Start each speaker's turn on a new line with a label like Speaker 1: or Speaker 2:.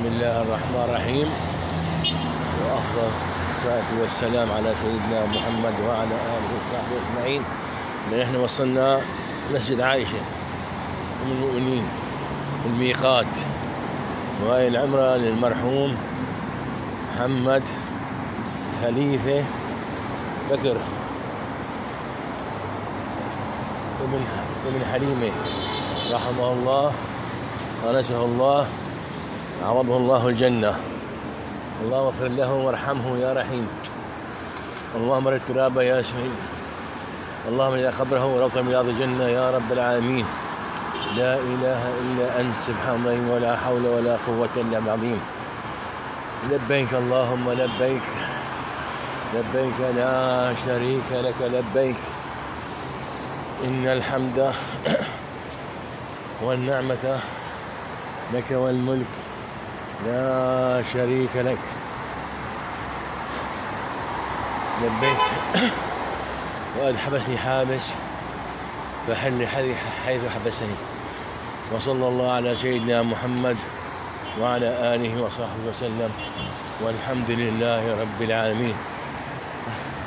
Speaker 1: بسم الله الرحمن الرحيم، وأفضل الصلاة والسلام على سيدنا محمد وعلى آله وصحبه أجمعين. نحن وصلنا مسجد عائشة أم المؤمنين في الميقات، وهي العمرة للمرحوم محمد خليفة بكر ابن حليمة رحمه الله ونسه الله، عوضه الله الجنة. اللهم اغفر له وارحمه يا رحيم. اللهم رد ترابه يا سعيد. اللهم اجعل قبره روضة من رياض الجنة يا رب العالمين. لا إله إلا أنت سبحان الله، ولا حول ولا قوة إلا بالعظيم. لبيك اللهم لبيك، لبيك لا شريك لك لبيك، إن الحمد والنعمة لك والملك لا شريك لك. لبيك. وقد حبسني حابس فحل حيث حبسني. وصلى الله على سيدنا محمد وعلى آله وصحبه وسلم، والحمد لله رب العالمين.